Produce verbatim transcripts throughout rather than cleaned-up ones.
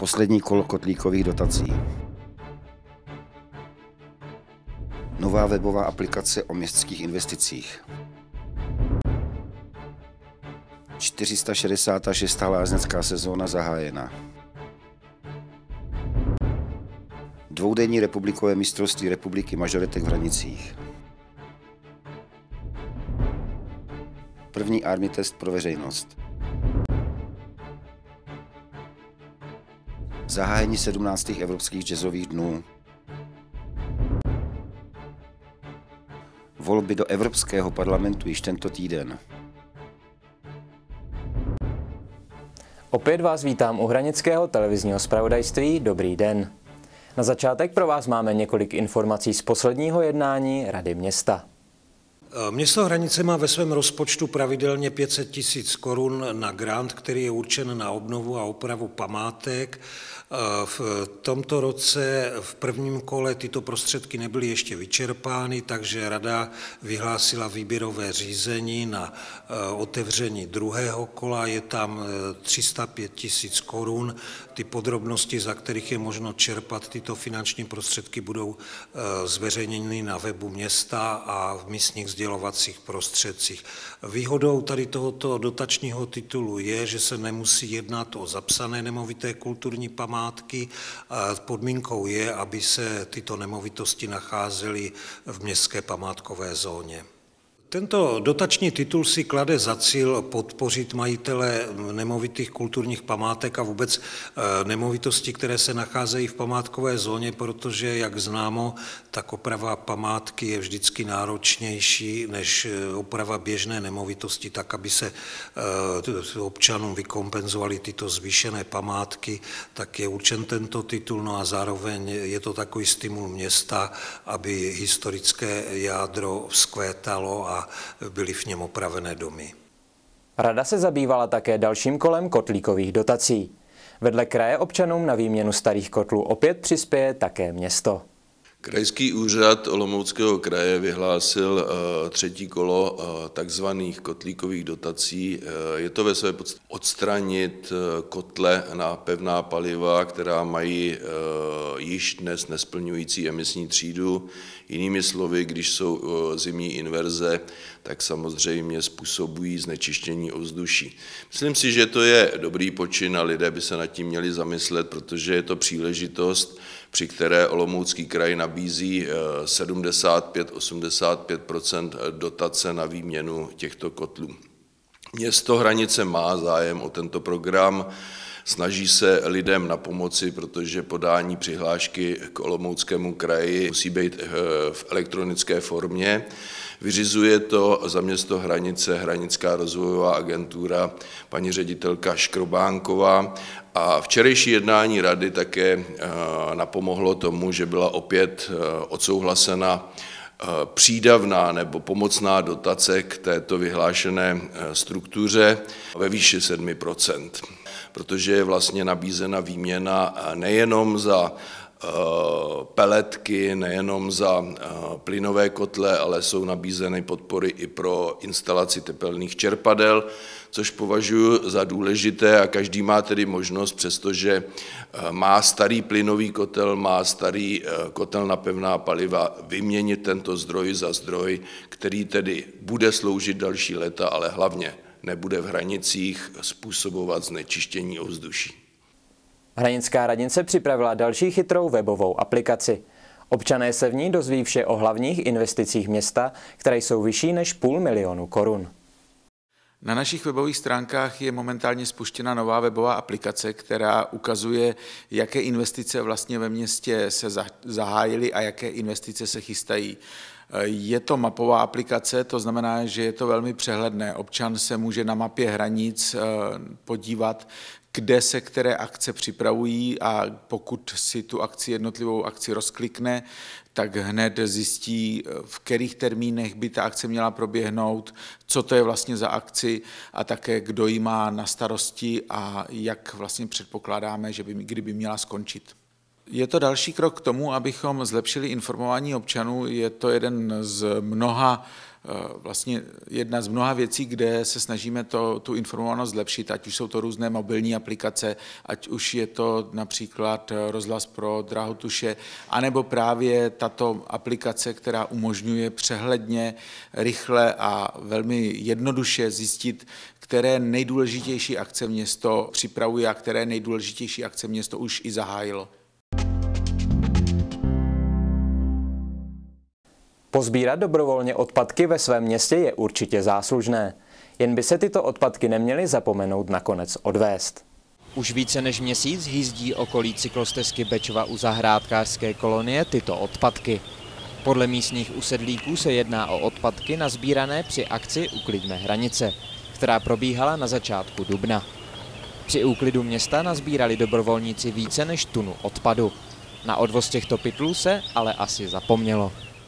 Poslední kolo kotlíkových dotací. Nová webová aplikace o městských investicích. čtyři sta šedesát šest. lázeňská sezóna zahájena. Dvoudenní republikové mistrovství republiky mažoretek v Hranicích. První Army test pro veřejnost. Zahájení sedmnáctých evropských jazzových dnů. Volby do Evropského parlamentu již tento týden. Opět vás vítám u Hranického televizního zpravodajství. Dobrý den. Na začátek pro vás máme několik informací z posledního jednání Rady města. Město Hranice má ve svém rozpočtu pravidelně pět set tisíc korun na grant, který je určen na obnovu a opravu památek. V tomto roce v prvním kole tyto prostředky nebyly ještě vyčerpány, takže rada vyhlásila výběrové řízení na otevření druhého kola. Je tam tři sta pět tisíc korun. Ty podrobnosti, za kterých je možno čerpat tyto finanční prostředky, budou zveřejněny na webu města a v místních sdělovacích prostředcích. Výhodou tady tohoto dotačního titulu je, že se nemusí jednat o zapsané nemovité kulturní památky. Podmínkou je, aby se tyto nemovitosti nacházely v městské památkové zóně. Tento dotační titul si klade za cíl podpořit majitele nemovitých kulturních památek a vůbec nemovitosti, které se nacházejí v památkové zóně, protože, jak známo, tak oprava památky je vždycky náročnější než oprava běžné nemovitosti, tak aby se občanům vykompenzovaly tyto zvýšené památky, tak je určen tento titul, no a zároveň je to takový stimul města, aby historické jádro vzkvétalo a byly v něm opravené domy. Rada se zabývala také dalším kolem kotlíkových dotací. Vedle kraje občanům na výměnu starých kotlů opět přispěje také město. Krajský úřad Olomouckého kraje vyhlásil třetí kolo takzvaných kotlíkových dotací. Je to ve své podstatě odstranit kotle na pevná paliva, která mají již dnes nesplňující emisní třídu. Jinými slovy, když jsou zimní inverze, tak samozřejmě způsobují znečištění ovzduší. Myslím si, že to je dobrý počin a lidé by se nad tím měli zamyslet, protože je to příležitost, při které Olomoucký kraj nabízí sedmdesát pět až osmdesát pět procent dotace na výměnu těchto kotlů. Město Hranice má zájem o tento program, snaží se lidem na pomoci, protože podání přihlášky k Olomouckému kraji musí být v elektronické formě. Vyřizuje to za město Hranice Hranická rozvojová agentura paní ředitelka Škrobánková a včerejší jednání rady také napomohlo tomu, že byla opět odsouhlasena přídavná nebo pomocná dotace k této vyhlášené struktuře ve výši sedm procent, protože je vlastně nabízena výměna nejenom za peletky, nejenom za plynové kotle, ale jsou nabízeny podpory i pro instalaci tepelných čerpadel, což považuji za důležité a každý má tedy možnost, přestože má starý plynový kotel, má starý kotel na pevná paliva, vyměnit tento zdroj za zdroj, který tedy bude sloužit další léta, ale hlavně nebude v Hranicích způsobovat znečištění ovzduší. Hranická radnice připravila další chytrou webovou aplikaci. Občané se v ní dozví vše o hlavních investicích města, které jsou vyšší než půl milionu korun. Na našich webových stránkách je momentálně spuštěna nová webová aplikace, která ukazuje, jaké investice vlastně ve městě se zahájily a jaké investice se chystají. Je to mapová aplikace, to znamená, že je to velmi přehledné. Občan se může na mapě hranic podívat, kde se které akce připravují a pokud si tu akci, jednotlivou akci rozklikne, tak hned zjistí, v kterých termínech by ta akce měla proběhnout, co to je vlastně za akci a také kdo ji má na starosti a jak vlastně předpokládáme, že by, kdyby měla skončit. Je to další krok k tomu, abychom zlepšili informování občanů. Je to jeden z mnoha, vlastně jedna z mnoha věcí, kde se snažíme to, tu informovanost zlepšit, ať už jsou to různé mobilní aplikace, ať už je to například rozhlas pro drahotuše, anebo právě tato aplikace, která umožňuje přehledně, rychle a velmi jednoduše zjistit, které nejdůležitější akce město připravuje a které nejdůležitější akce město už i zahájilo. Pozbírat dobrovolně odpadky ve svém městě je určitě záslužné. Jen by se tyto odpadky neměly zapomenout nakonec odvést. Už více než měsíc hýzdí okolí cyklostezky Bečva u zahrádkářské kolonie tyto odpadky. Podle místních usedlíků se jedná o odpadky nazbírané při akci Ukliďme hranice, která probíhala na začátku dubna. Při úklidu města nazbírali dobrovolníci více než tunu odpadu. Na odvoz těchto pytlů se ale asi zapomnělo.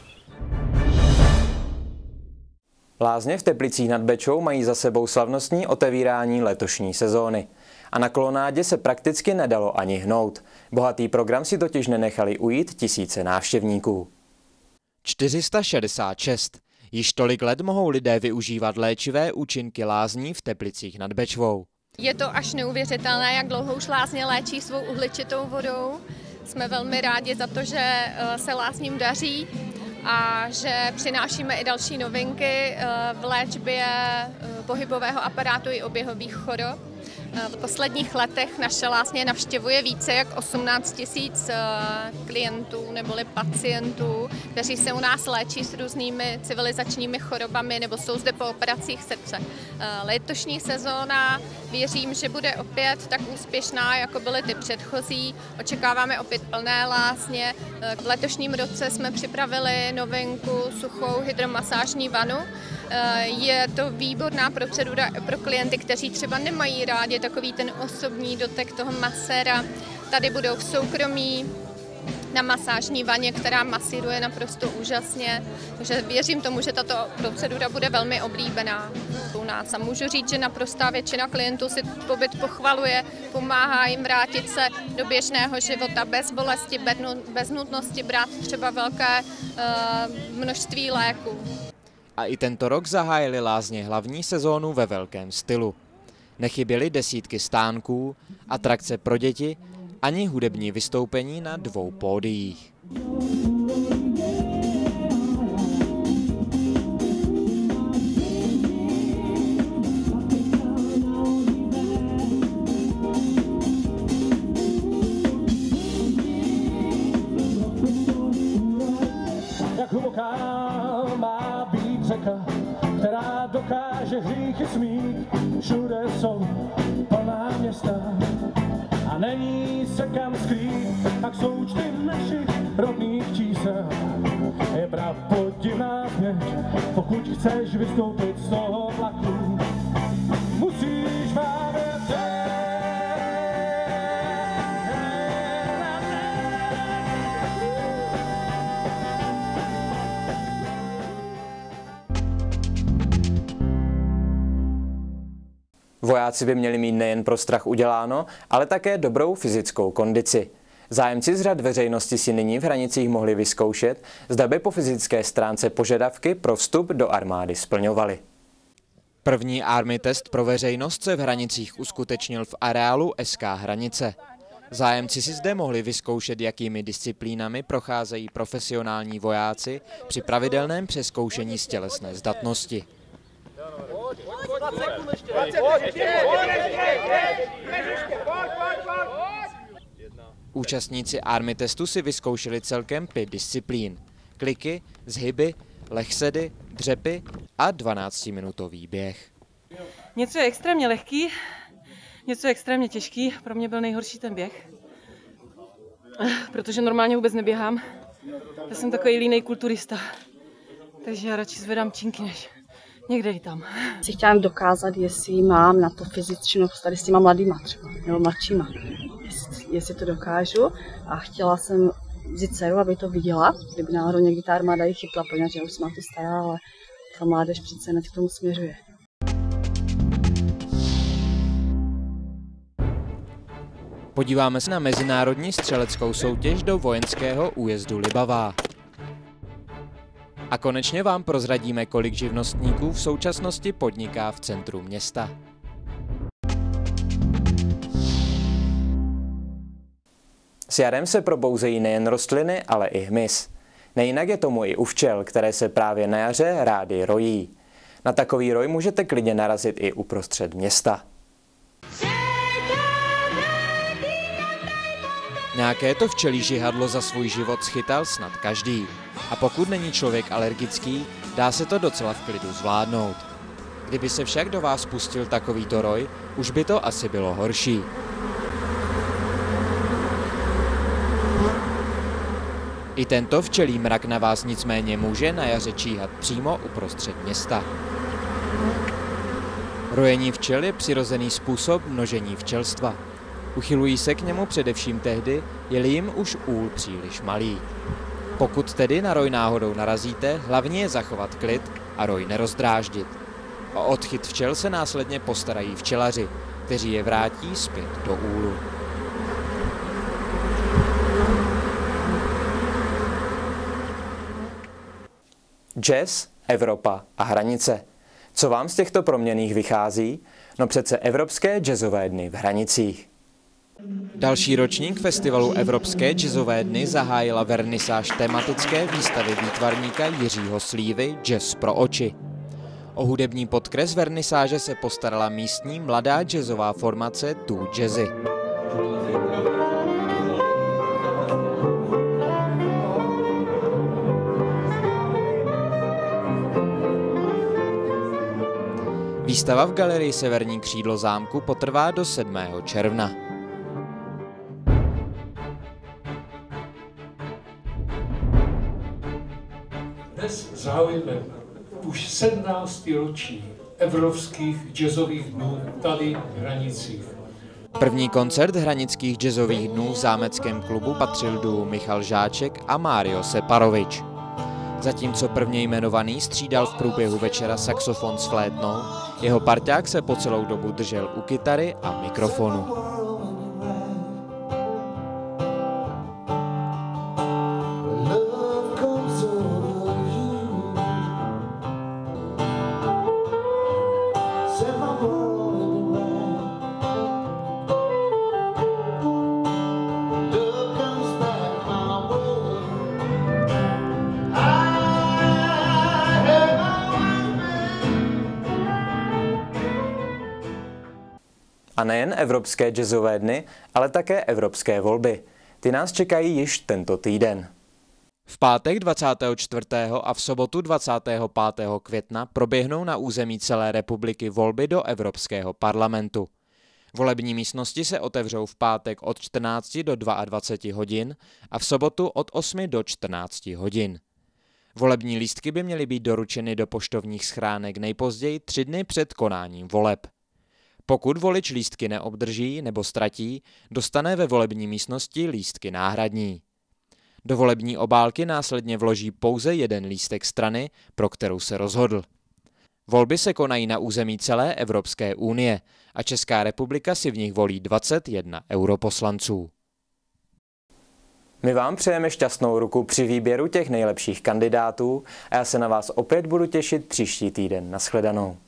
Lázně v Teplicích nad Bečvou mají za sebou slavnostní otevírání letošní sezóny. A na kolonádě se prakticky nedalo ani hnout. Bohatý program si totiž nenechali ujít tisíce návštěvníků. čtyři sta šedesát šest. Již tolik let mohou lidé využívat léčivé účinky lázní v Teplicích nad Bečvou. Je to až neuvěřitelné, jak dlouho už lázně léčí svou uhličitou vodou. Jsme velmi rádi za to, že se lázním daří a že přinášíme i další novinky v léčbě pohybového aparátu i oběhových chorob. V posledních letech naše lázně navštěvuje více jak osmnáct tisíc klientů neboli pacientů, kteří se u nás léčí s různými civilizačními chorobami nebo jsou zde po operacích srdce. Letošní sezóna věřím, že bude opět tak úspěšná, jako byly ty předchozí. Očekáváme opět plné lázně. V letošním roce jsme připravili novinku suchou hydromasážní vanu. Je to výborná procedura pro klienty, kteří třeba nemají rádi takový ten osobní dotek toho maséra. Tady budou v soukromí na masážní vaně, která masíruje naprosto úžasně. Takže věřím tomu, že tato procedura bude velmi oblíbená u nás. A můžu říct, že naprostá většina klientů si pobyt pochvaluje, pomáhá jim vrátit se do běžného života bez bolesti, bez nutnosti brát třeba velké uh, množství léků. A i tento rok zahájili lázně hlavní sezónu ve velkém stylu. Nechyběly desítky stánků, atrakce pro děti ani hudební vystoupení na dvou pódiích. Jak hluboká má být řeka, která dokáže hříchy smít. Všude jsou plná města a není se kam skrýt. Tak součty našich rodných čísel je prapodivná změť. Pokud chceš vystoupit z toho vlaku, musíš vádět. Vojáci by měli mít nejen pro strach uděláno, ale také dobrou fyzickou kondici. Zájemci z řad veřejnosti si nyní v Hranicích mohli vyzkoušet, zda by po fyzické stránce požadavky pro vstup do armády splňovali. První Army test pro veřejnost se v Hranicích uskutečnil v areálu S K Hranice. Zájemci si zde mohli vyzkoušet, jakými disciplínami procházejí profesionální vojáci při pravidelném přezkoušení z tělesné zdatnosti. Účastníci Army testu si vyzkoušeli celkem pět disciplín. Kliky, zhyby, lehsedy, dřepy a dvanáctiminutový běh. Něco je extrémně lehký, něco je extrémně těžký. Pro mě byl nejhorší ten běh, protože normálně vůbec neběhám. Já jsem takový línej kulturista, takže já radši zvedám činky, než někde i tam. Si chtěla dokázat, jestli mám na to fyzičnost tady s těma mladýma třeba, nebo mladšíma, jestli, jestli to dokážu. A chtěla jsem vzít dceru, aby to viděla, kdyby náhodou někdy ta armáda ji chytla, protože já už jsem na to stará, ale ta mládež přece hned k tomu směřuje. Podíváme se na mezinárodní střeleckou soutěž do vojenského újezdu Libavá. A konečně vám prozradíme, kolik živnostníků v současnosti podniká v centru města. S jarem se probouzejí nejen rostliny, ale i hmyz. Nejinak je tomu i u včel, které se právě na jaře rády rojí. Na takový roj můžete klidně narazit i uprostřed města. Nějaké to včelí žihadlo za svůj život schytal snad každý. A pokud není člověk alergický, dá se to docela v klidu zvládnout. Kdyby se však do vás pustil takovýto roj, už by to asi bylo horší. I tento včelí mrak na vás nicméně může na jaře číhat přímo uprostřed města. Rojení včel je přirozený způsob množení včelstva. Uchylují se k němu především tehdy, je-li jim už úl příliš malý. Pokud tedy na roj náhodou narazíte, hlavně je zachovat klid a roj nerozdráždit. O odchyt včel se následně postarají včelaři, kteří je vrátí zpět do úlu. Jazz, Evropa a hranice. Co vám z těchto proměnných vychází? No přece Evropské jazzové dny v Hranicích. Další ročník festivalu Evropské jazzové dny zahájila vernisáž tematické výstavy výtvarníka Jiřího Slívy Jazz pro oči. O hudební podkres vernisáže se postarala místní mladá jazzová formace Tu Jazzy. Výstava v galerii Severní křídlo zámku potrvá do sedmého června. Dnes zahajujeme už sedmnáctý ročník Evropských jazzových dnů tady v Hranicích. První koncert Hranických jazzových dnů v zámeckém klubu patřil duo Michal Žáček a Mário Separovič. Zatímco prvně jmenovaný střídal v průběhu večera saxofon s flétnou, jeho parťák se po celou dobu držel u kytary a mikrofonu. A nejen Evropské jazzové dny, ale také evropské volby. Ty nás čekají již tento týden. V pátek dvacátého čtvrtého a v sobotu dvacátého pátého května proběhnou na území celé republiky volby do Evropského parlamentu. Volební místnosti se otevřou v pátek od čtrnácti do dvaceti dvou hodin a v sobotu od osmi do čtrnácti hodin. Volební lístky by měly být doručeny do poštovních schránek nejpozději tři dny před konáním voleb. Pokud volič lístky neobdrží nebo ztratí, dostane ve volební místnosti lístky náhradní. Do volební obálky následně vloží pouze jeden lístek strany, pro kterou se rozhodl. Volby se konají na území celé Evropské unie a Česká republika si v nich volí dvacet jedna europoslanců. My vám přejeme šťastnou ruku při výběru těch nejlepších kandidátů a já se na vás opět budu těšit příští týden. Nashledanou.